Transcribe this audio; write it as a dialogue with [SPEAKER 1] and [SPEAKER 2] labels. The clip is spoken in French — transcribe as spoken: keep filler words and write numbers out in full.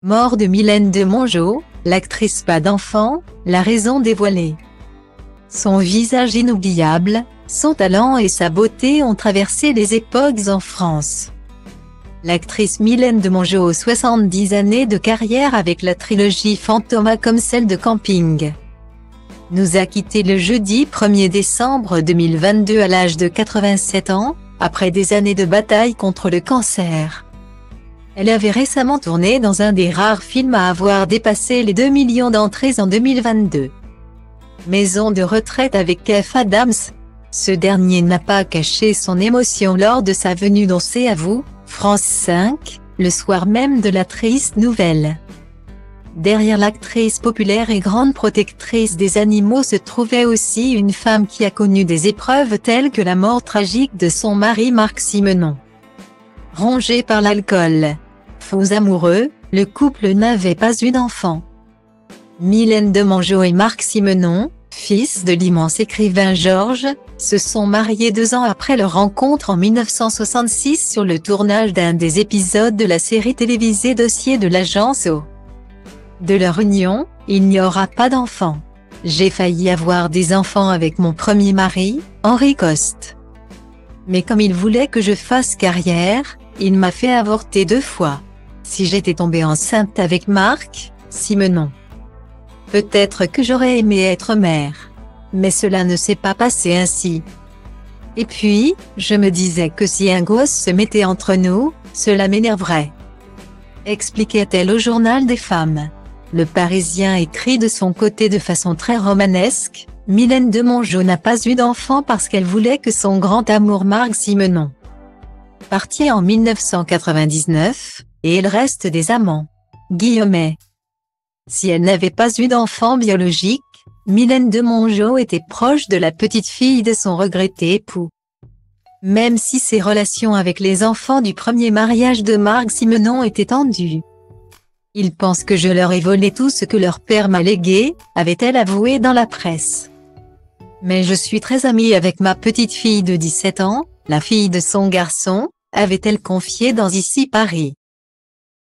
[SPEAKER 1] Mort de Mylène de Mongeau, l'actrice pas d'enfant, la raison dévoilée. Son visage inoubliable, son talent et sa beauté ont traversé les époques en France. L'actrice Mylène de Mongeau, soixante-dix années de carrière avec la trilogie Fantômas comme celle de Camping, nous a quittés le jeudi premier décembre deux mille vingt-deux à l'âge de quatre-vingt-sept ans, après des années de bataille contre le cancer. Elle avait récemment tourné dans un des rares films à avoir dépassé les deux millions d'entrées en deux mille vingt-deux. Maison de retraite avec Kev Adams. Ce dernier n'a pas caché son émotion lors de sa venue dans C'est à vous, France cinq, le soir même de la triste nouvelle. Derrière l'actrice populaire et grande protectrice des animaux se trouvait aussi une femme qui a connu des épreuves telles que la mort tragique de son mari Marc Simenon. Rongé par l'alcool, faux amoureux, le couple n'avait pas eu d'enfant. Mylène de Mongeau et Marc Simenon, fils de l'immense écrivain Georges, se sont mariés deux ans après leur rencontre en mille neuf cent soixante-six sur le tournage d'un des épisodes de la série télévisée Dossier de l'agence O. De leur union, il n'y aura pas d'enfants. J'ai failli avoir des enfants avec mon premier mari, Henri Coste. Mais comme il voulait que je fasse carrière, il m'a fait avorter deux fois. Si j'étais tombée enceinte avec Marc Simenon, peut-être que j'aurais aimé être mère. Mais cela ne s'est pas passé ainsi. Et puis, je me disais que si un gosse se mettait entre nous, cela m'énerverait. Expliquait-elle au Journal des femmes. Le Parisien écrit de son côté de façon très romanesque, Mylène de Mongeau n'a pas eu d'enfant parce qu'elle voulait que son grand amour Marc Simenon partit en mille neuf cent quatre-vingt-dix-neuf, et il reste des amants. Guillemets. Si elle n'avait pas eu d'enfant biologique, Mylène de Mongeau était proche de la petite fille de son regretté époux. Même si ses relations avec les enfants du premier mariage de Marc Simenon étaient tendues. Ils pensent que je leur ai volé tout ce que leur père m'a légué, avait-elle avoué dans la presse. Mais je suis très amie avec ma petite fille de dix-sept ans, la fille de son garçon, avait-elle confié dans Ici Paris.